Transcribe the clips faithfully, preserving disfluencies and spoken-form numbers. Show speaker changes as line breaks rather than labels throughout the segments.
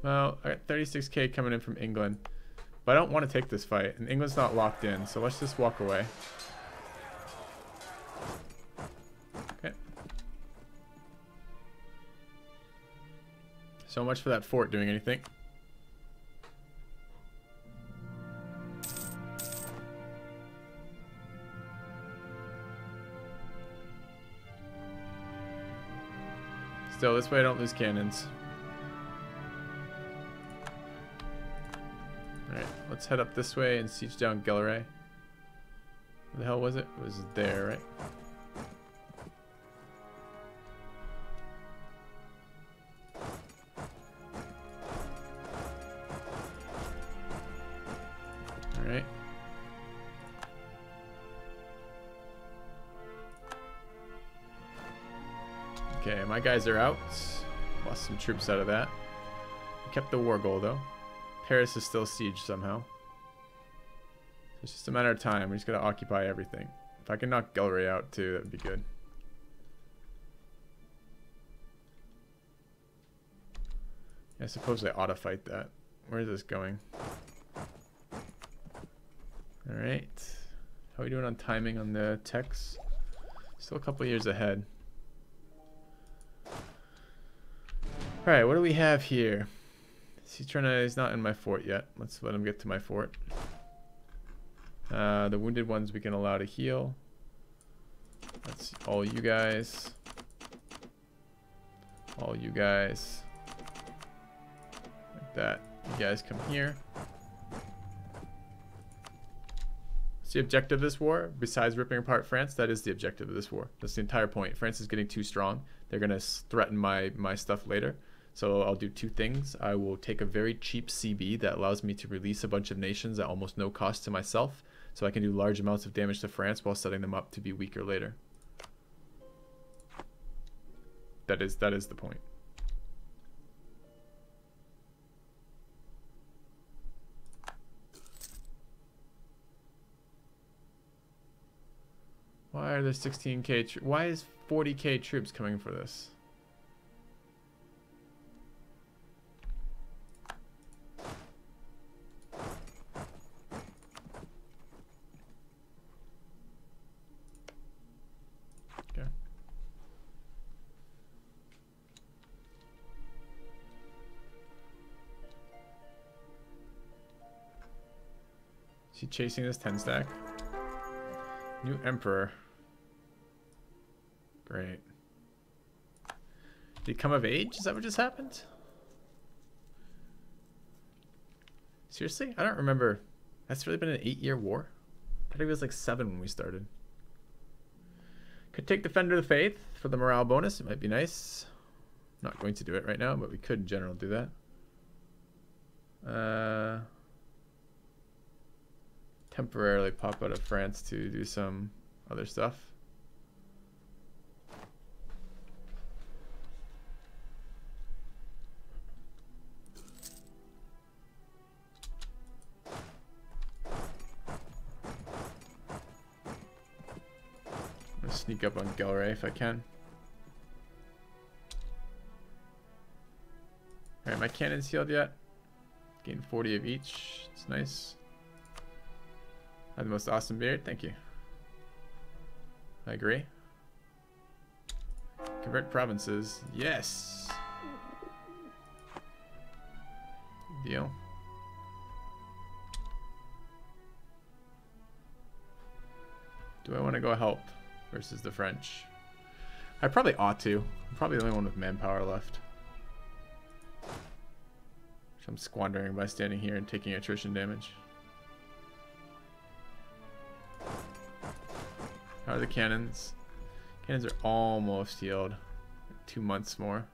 Well, I got thirty-six K coming in from England. But I don't want to take this fight. And England's not locked in. So let's just walk away. Okay. So much for that fort doing anything. Still, this way I don't lose cannons. Alright, let's head up this way and siege down Gilleray. Where the hell was it? It was there, right? Alright. Okay, my guys are out. Lost some troops out of that. Kept the war goal though. Paris is still sieged somehow. It's just a matter of time. We just gotta occupy everything. If I can knock Gilleray out too, that would be good. I suppose I ought to fight that. Where is this going? Alright. How are we doing on timing on the techs? Still a couple years ahead. Alright, what do we have here? He's trying to, he's not in my fort yet. Let's let him get to my fort. Uh, the wounded ones we can allow to heal. That's all you guys. All you guys. Like that. You guys come here. What's the objective of this war? Besides ripping apart France, that is the objective of this war. That's the entire point. France is getting too strong. They're going to threaten my, my stuff later. So I'll do two things. I will take a very cheap C B that allows me to release a bunch of nations at almost no cost to myself. So I can do large amounts of damage to France while setting them up to be weaker later. That is, that is the point. Why are there sixteen K? Why is forty K troops coming for this? Okay. Is he chasing this ten stack? New Emperor. Great. Did he come of age? Is that what just happened? Seriously? I don't remember. That's really been an eight year war? I thought he was like seven when we started. Could take Defender of the Faith for the morale bonus. It might be nice. I'm not going to do it right now, but we could in general do that. Uh, temporarily pop out of France to do some other stuff. Sneak up on Gilleray if I can. Alright, my cannon's healed yet. Gain forty of each. It's nice. I have the most awesome beard. Thank you. I agree. Convert provinces. Yes. Good deal. Do I want to go help versus the French? I probably ought to. I'm probably the only one with manpower left. Which I'm squandering by standing here and taking attrition damage. How are the cannons? Cannons are almost healed. Two months more.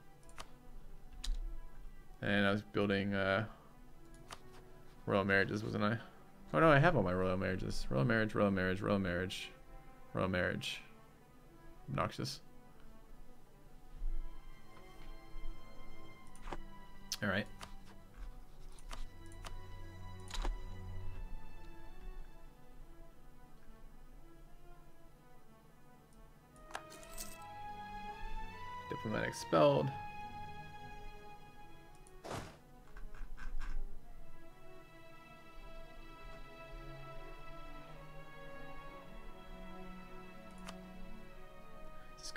And I was building uh, royal marriages, wasn't I? Oh no, I have all my royal marriages. Royal marriage, royal marriage, royal marriage, royal marriage. Obnoxious. All right. Diplomat expelled.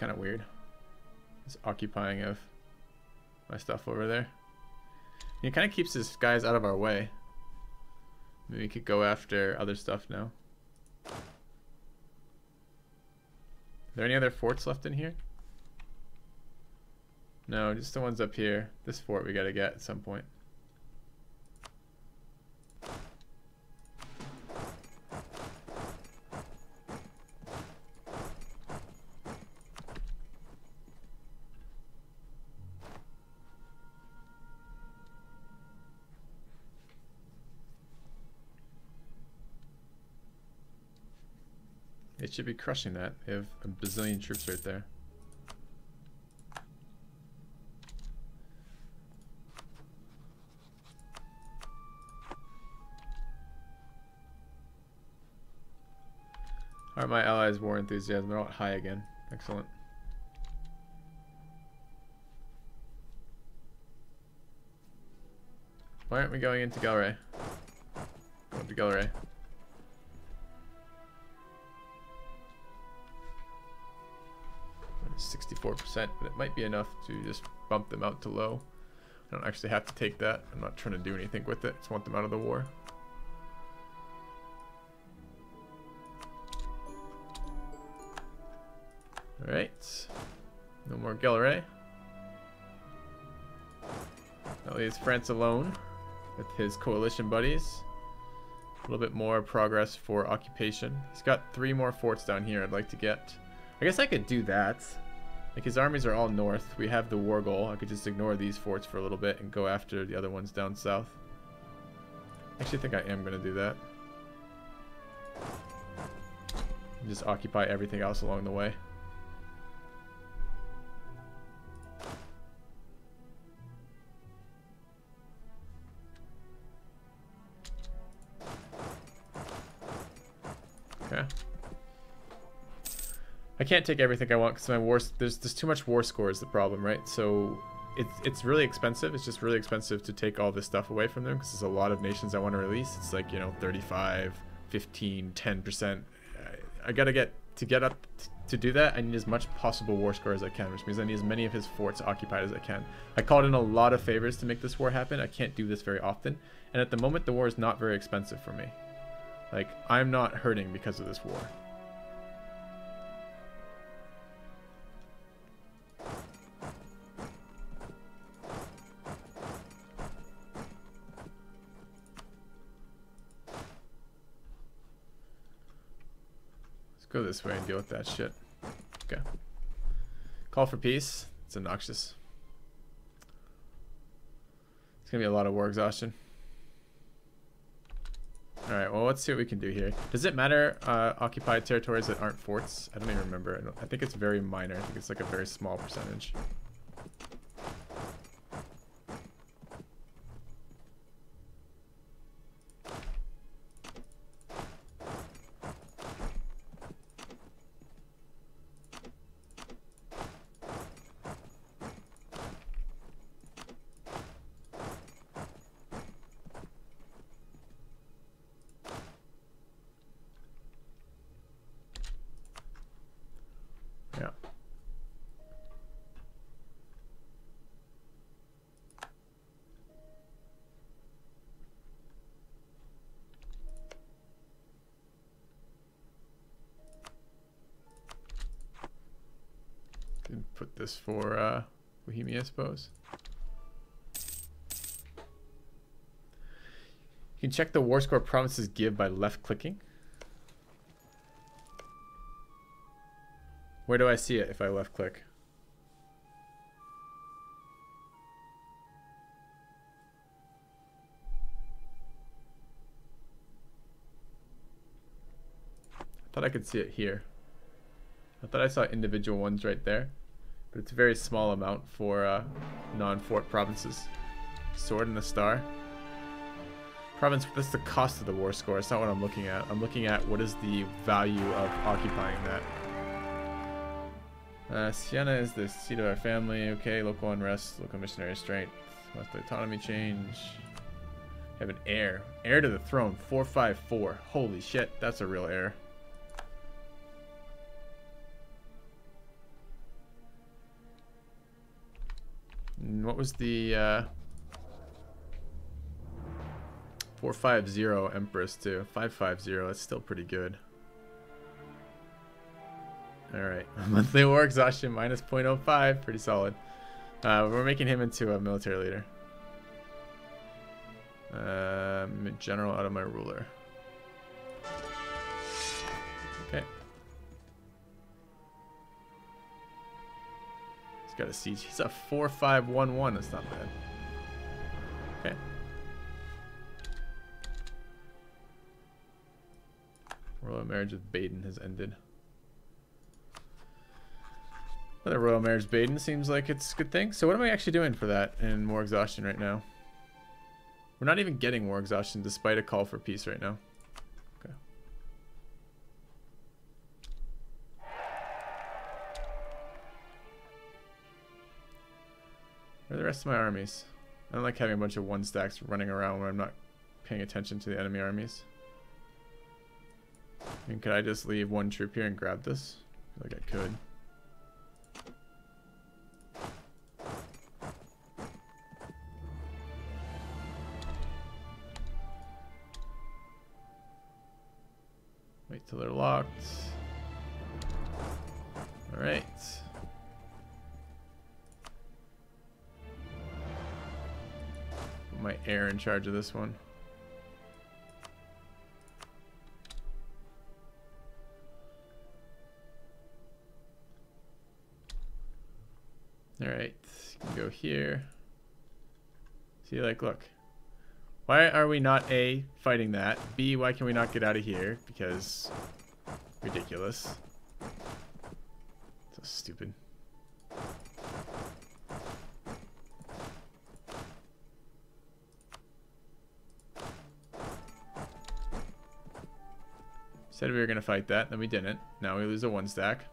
kind of weird. This occupying of my stuff over there. And it kind of keeps this guys out of our way. Maybe we could go after other stuff now. Are there any other forts left in here? No, just the ones up here. This fort we gotta get at some point. They should be crushing that. They have a bazillion troops right there. Are my allies' war enthusiasm? They're all high again. Excellent. Why aren't we going into Galray? Going to Galray. sixty-four percent, but it might be enough to just bump them out to low. I don't actually have to take that. I'm not trying to do anything with it. Just want them out of the war. Alright. No more Galray. That leaves France alone with his coalition buddies. A little bit more progress for occupation. He's got three more forts down here I'd like to get. I guess I could do that. Like, his armies are all north. We have the war goal. I could just ignore these forts for a little bit and go after the other ones down south. I actually think I am going to do that. And just occupy everything else along the way. Okay. I can't take everything I want because my war there's there's too much war score is the problem, right? So it's it's really expensive. It's just really expensive to take all this stuff away from them because there's a lot of nations I want to release. It's like, you know, thirty-five, fifteen, ten percent. I, I gotta get to get up t to do that. I need as much possible war score as I can, which means I need as many of his forts occupied as I can. I called in a lot of favors to make this war happen. I can't do this very often, and at the moment the war is not very expensive for me. Like, I'm not hurting because of this war. Go this way and deal with that shit. Okay. Call for peace. It's obnoxious. It's gonna be a lot of war exhaustion. Alright, well, let's see what we can do here. Does it matter uh, occupied territories that aren't forts? I don't even remember. I, don't, I think it's very minor. I think it's like a very small percentage. Yeah. Can put this for uh, Bohemia, I suppose. You can check the war score provinces give by left clicking. Where do I see it if I left click? I thought I could see it here. I thought I saw individual ones right there, but it's a very small amount for uh, non-fort provinces. Sword and the star. Province, that's the cost of the war score. It's not what I'm looking at. I'm looking at what is the value of occupying that. Uh, Siena is the seat of our family. Okay, local unrest, local missionary strength, monthly autonomy change. Have an heir. Heir to the throne, four five four. Holy shit, that's a real heir. And what was the uh, four five zero Empress too? five five zero, that's still pretty good. Alright, monthly war exhaustion minus zero point zero five, pretty solid. Uh, we're making him into a military leader. Um, general out of my ruler. Okay. He's got a siege. He's a four five one one. That's not bad. Okay. Royal marriage with Baden has ended. Another royal marriage Baden seems like it's a good thing. So what am I actually doing for that in war exhaustion right now? We're not even getting war exhaustion despite a call for peace right now. Okay. Where are the rest of my armies? I don't like having a bunch of one stacks running around where I'm not paying attention to the enemy armies. I mean, could I just leave one troop here and grab this? I feel like I could. Wait till they're locked. All right. Put my heir in charge of this one. All right, you can go here. See, like, look. Why are we not A, fighting that? B, why can we not get out of here? Because ridiculous. So stupid. Said we were going to fight that, then we didn't. Now we lose a one stack.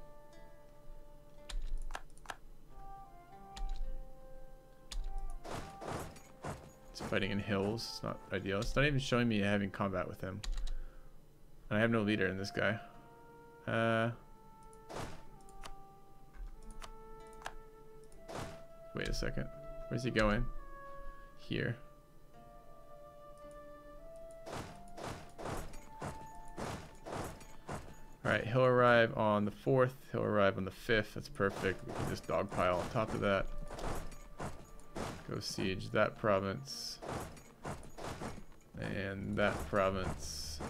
Fighting in hills, it's not ideal. It's not even showing me having combat with him. And I have no leader in this guy. Uh, wait a second. Where's he going? Here. Alright, he'll arrive on the fourth. He'll arrive on the fifth. That's perfect. We can just dogpile on top of that. Go siege that province and that province.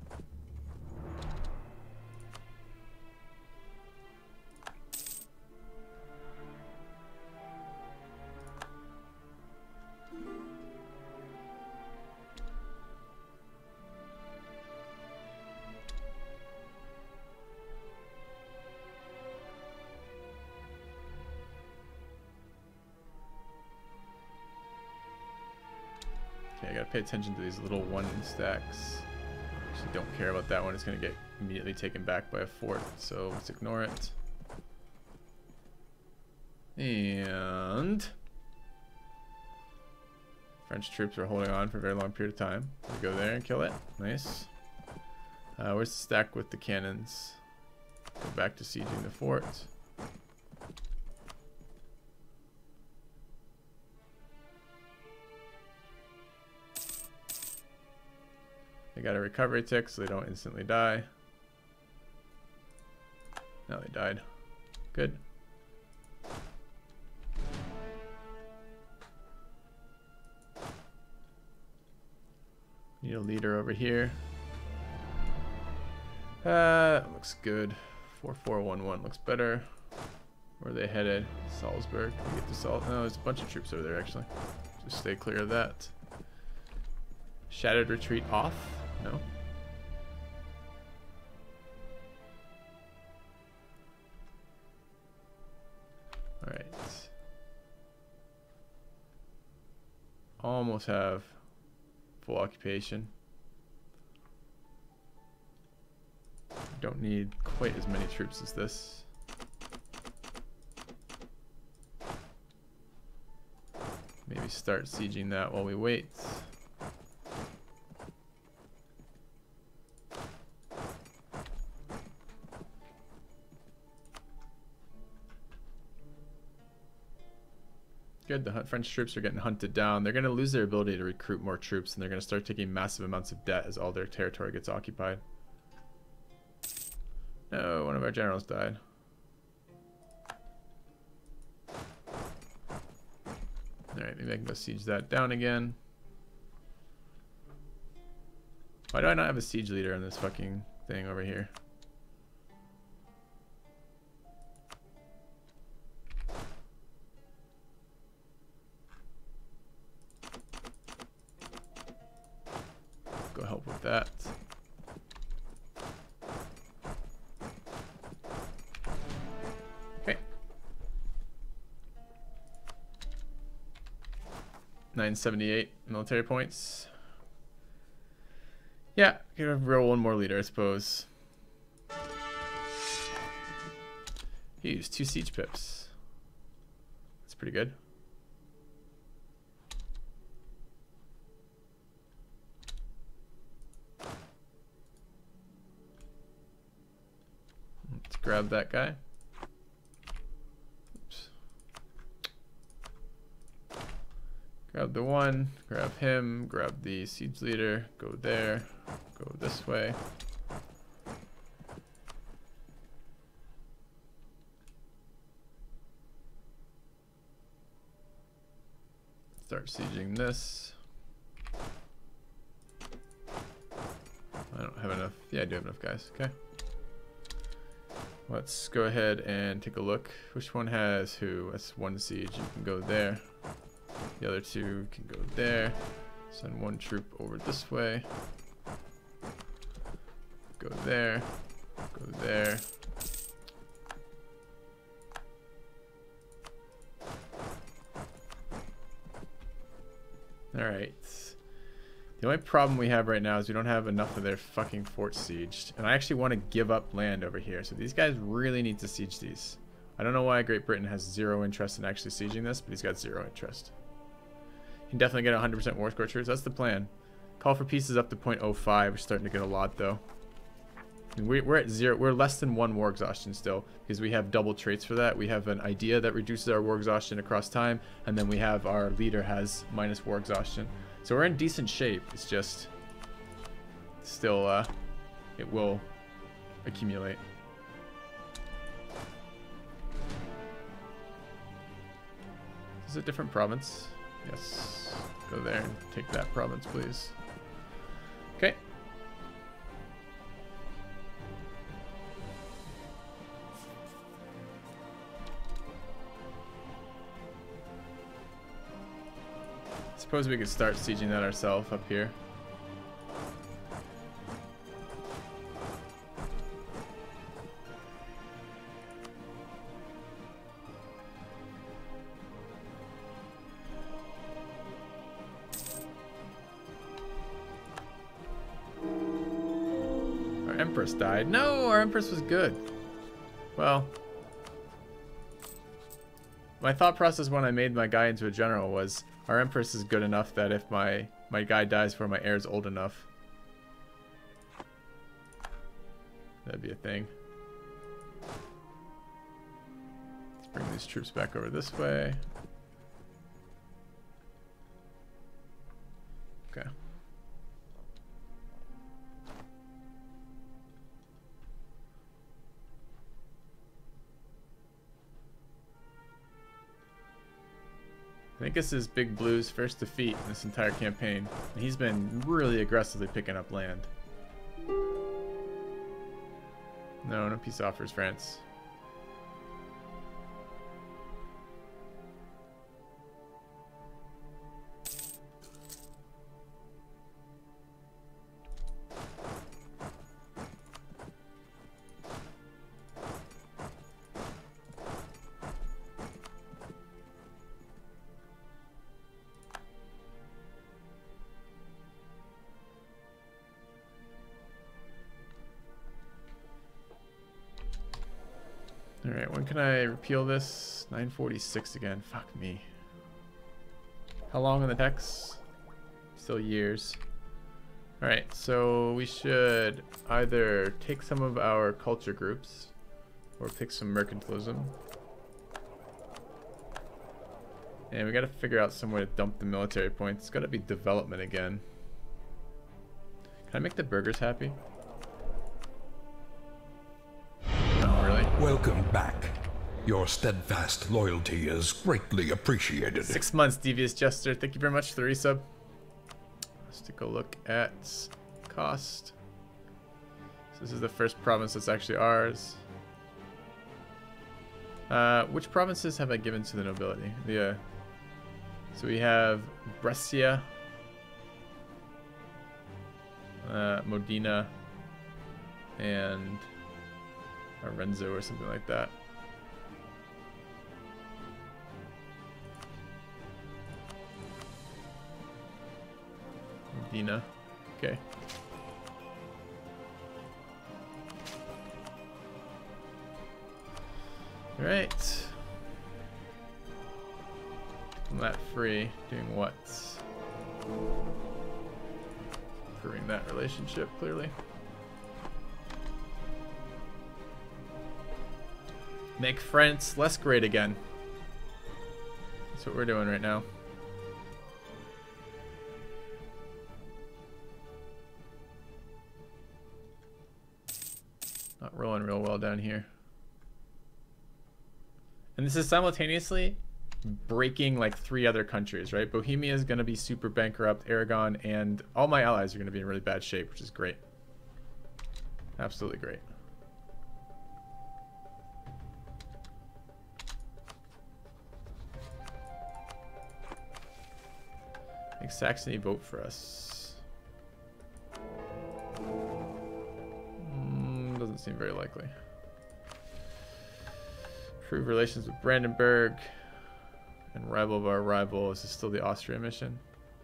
Okay, I gotta pay attention to these little one stacks. Actually, don't care about that one. It's gonna get immediately taken back by a fort, so let's ignore it. And French troops are holding on for a very long period of time. We go there and kill it. Nice. Uh, where's the stack with the cannons? Go back to sieging the fort. They got a recovery tick so they don't instantly die. Now they died. Good. Need a leader over here. Uh, that looks good. four four one one looks better. Where are they headed? Salzburg. Can we get to Sal- No, there's a bunch of troops over there actually. Just stay clear of that. Shattered retreat off? No. Alright. Almost have full occupation. Don't need quite as many troops as this. Maybe start sieging that while we wait. Good, the French troops are getting hunted down. They're going to lose their ability to recruit more troops, and they're going to start taking massive amounts of debt as all their territory gets occupied. No, one of our generals died. Alright, maybe I can go siege that down again. Why do I not have a siege leader on this fucking thing over here? Go help with that. Okay. nine seventy-eight military points. Yeah, gonna roll one more leader, I suppose. He used two siege pips. That's pretty good. Let's grab that guy. Oops. Grab the one, grab him, grab the siege leader, go there, go this way. Start sieging this. I don't have enough. Yeah, I do have enough guys. Okay. Let's go ahead and take a look. Which one has who? That's one siege. You can go there. The other two can go there. Send one troop over this way. Go there. Go there. Alright. The only problem we have right now is we don't have enough of their fucking forts sieged. And I actually want to give up land over here. So these guys really need to siege these. I don't know why Great Britain has zero interest in actually sieging this, but he's got zero interest. You can definitely get one hundred percent war scorchers. That's the plan. Call for peace is up to zero point zero five. We're starting to get a lot though. I mean, we're at zero. We're less than one war exhaustion still because we have double traits for that. We have an idea that reduces our war exhaustion across time, and then we have our leader has minus war exhaustion. So we're in decent shape. It's just still, uh, it will accumulate. Is it a different province? Yes. Go there and take that province, please. Okay. Suppose we could start sieging that ourselves up here. Our Empress died. No, our Empress was good. Well, my thought process when I made my guy into a general was our Empress is good enough that if my my guy dies before my heir is old enough, that'd be a thing. Let's bring these troops back over this way. Okay. I think this is Big Blue's first defeat in this entire campaign. And he's been really aggressively picking up land. No, no peace offers, France. Alright, when can I repeal this? nine forty-six again. Fuck me. How long on the text? Still years. Alright, so we should either take some of our culture groups or pick some mercantilism. And we gotta figure out some way to dump the military points. It's gotta be development again. Can I make the burgers happy? Not really.
Welcome back. Your steadfast loyalty is greatly appreciated.
Six months, Devious Jester. Thank you very much for the resub. Let's take a look at cost. So this is the first province that's actually ours. Uh, which provinces have I given to the nobility? Yeah. So we have Brescia, uh, Modena, and Arezzo or something like that. Modena. Okay. All right. I'm that free. Doing what? Improving that relationship, clearly. Make France less great again. That's what we're doing right now. Not rolling real well down here. And this is simultaneously breaking like three other countries, right? Bohemia is going to be super bankrupt, Aragon, and all my allies are going to be in really bad shape, which is great. Absolutely great. Make Saxony vote for us. Mm, doesn't seem very likely. Improve relations with Brandenburg. And rival of our rival. Is this still the Austria mission?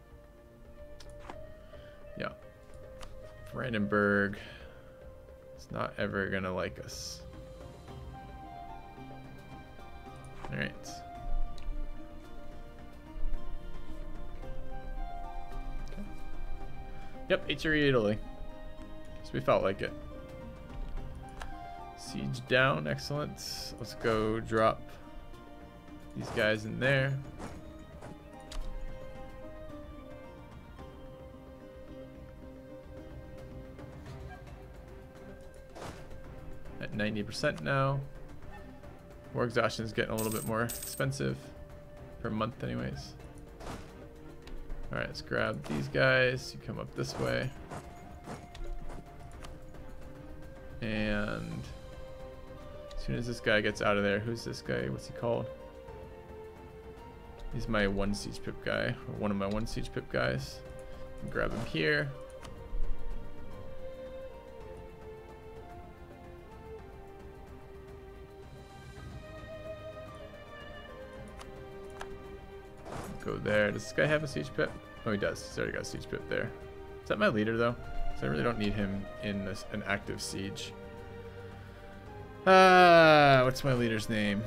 Yeah. Brandenburg. It's not ever gonna like us. Alright. Okay. Yep, H R E Italy. So we felt like it. Siege down, excellent. Let's go drop these guys in there. At ninety percent now. War exhaustion is getting a little bit more expensive per month anyways. Alright, let's grab these guys. You come up this way. And as soon as this guy gets out of there, who's this guy? What's he called? He's my one siege pip guy, or one of my one siege pip guys. Grab him here. Go there. Does this guy have a siege pip? Oh, he does. He's already got a siege pip there. Is that my leader though? So I really don't need him in this, an active siege. Ah, uh, what's my leader's name?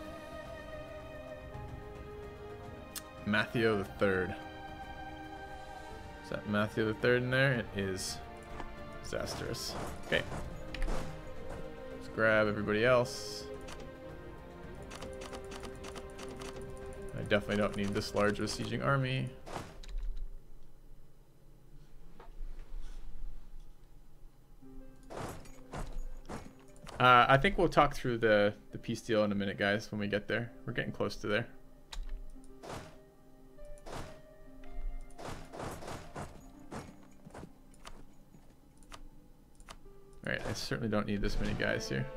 Matthew the Third. Is that Matthew the Third in there? It is. Disastrous. Okay. Let's grab everybody else. I definitely don't need this large of a sieging army. Uh, I think we'll talk through the, the peace deal in a minute, guys, when we get there. We're getting close to there. Alright, I certainly don't need this many guys here.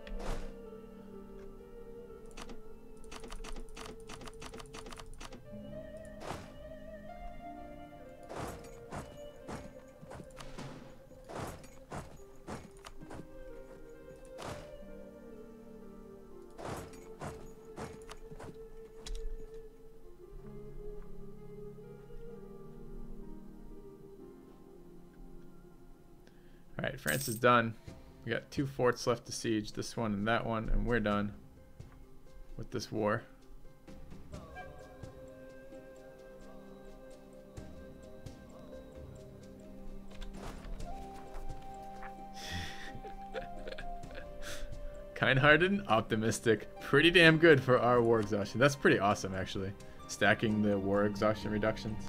Alright, France is done. We got two forts left to siege, this one and that one, and we're done with this war. Kind-hearted and optimistic. Pretty damn good for our war exhaustion. That's pretty awesome, actually. stacking the war exhaustion reductions.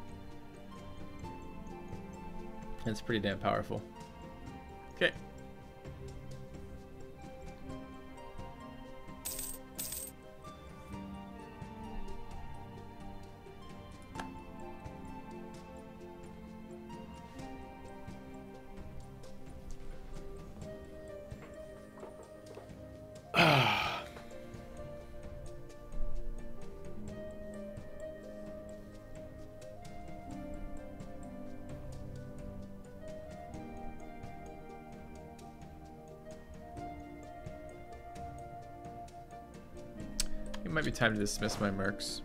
It's pretty damn powerful. Okay. It might be time to dismiss my mercs.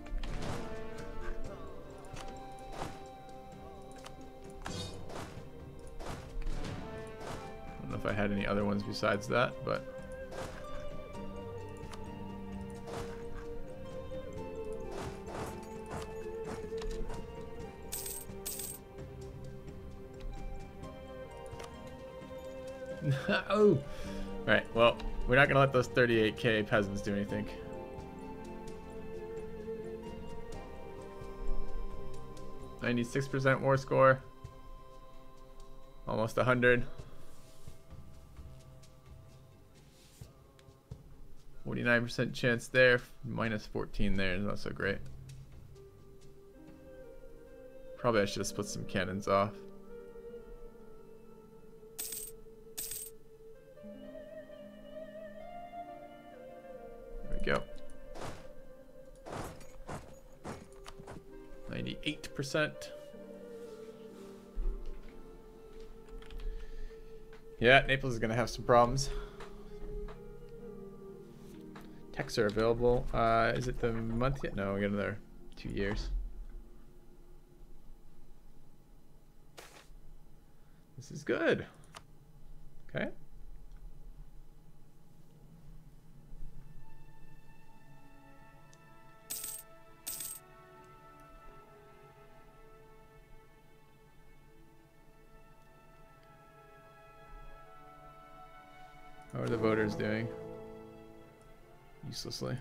I don't know if I had any other ones besides that, but oh, right. Well, we're not gonna let those thirty-eight K peasants do anything. ninety-six percent war score. Almost one hundred. forty-nine percent chance there. Minus fourteen there. Not so great. Probably I should have split some cannons off. There we go. ninety-eight percent. Yeah, Naples is going to have some problems. Techs are available. Uh, is it the month yet? No, we got another two years. This is good. Okay. How are the voters doing? Uselessly.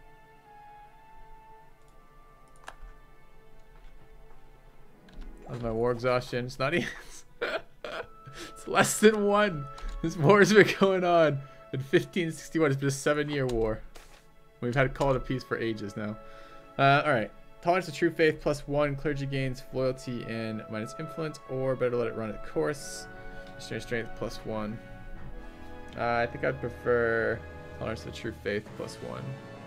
How's my war exhaustion? It's not even. It's less than one. This war has been going on. In fifteen sixty-one, it's been a seven-year war. We've had call to peace for ages now. Uh, all right. Tolerance to true faith plus one. Clergy gains loyalty and minus influence, or better let it run its course. Strength strength plus one. Uh, I think I'd prefer tolerance to true faith plus one.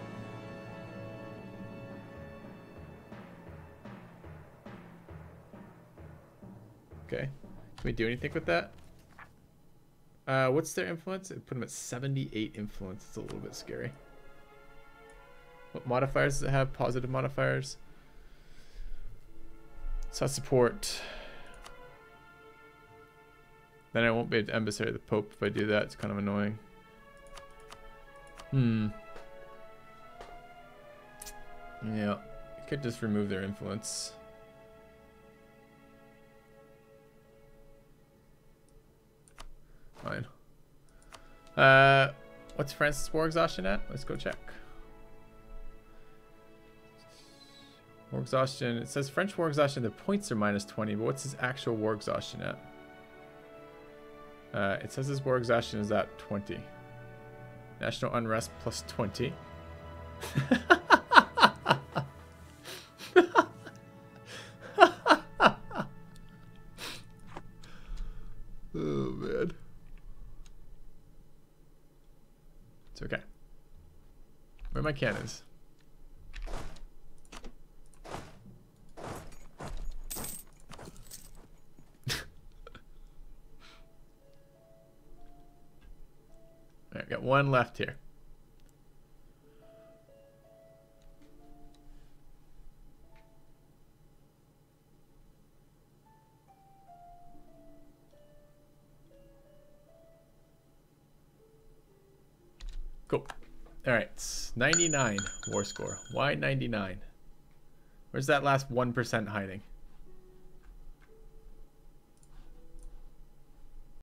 Okay. Can we do anything with that? Uh, what's their influence? It put them at seventy-eight influence. It's a little bit scary. What modifiers does it have? Positive modifiers. So support. Then I won't be able to embassy the Pope if I do that. It's kind of annoying. Hmm. Yeah. I could just remove their influence. Fine. Uh, what's France's war exhaustion at? Let's go check. War exhaustion. It says French war exhaustion. The points are minus twenty, but what's his actual war exhaustion at? Uh, it says his war exhaustion is at twenty. National unrest plus twenty. Oh man. It's okay. Where are my cannons? Alright, got one left here. Cool. Alright, ninety-nine war score. Why ninety-nine? Where's that last one percent hiding?